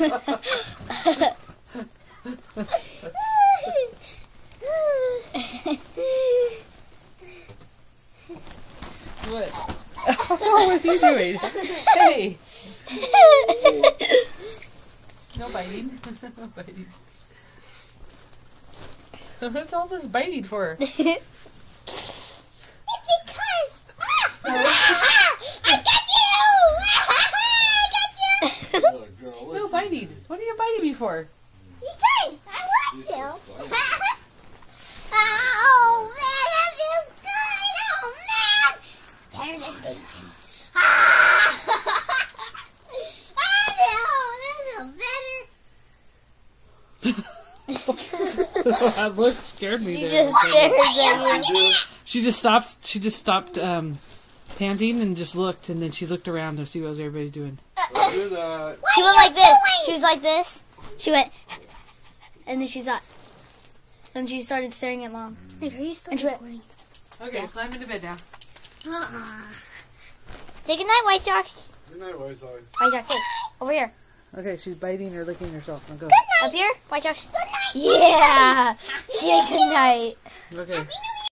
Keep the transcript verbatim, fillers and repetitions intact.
What? What are you doing? Hey! No biting. No biting. What's all this biting for? It's because I got you! I got you! No biting. What are you biting me for? Because I want to. Oh man, that feels good! Oh man! Better than bacon. Ah! I feel, that feels better. That look scared me. She there. just stared at you. She just stopped. She just stopped um, panting and just looked, and then she looked around to see what was everybody doing. Don't do that. She went like this. She was like this. She went, and then she thought, and she started staring at Mom. And she went, Okay, climb into bed now. uh-uh. Say goodnight, White Sox. Good night, White Sox. White Sox, hey, over here. Okay, she's biting or licking herself. Now go. Up here, White Sox. Good night. Yeah. She said good night. Okay.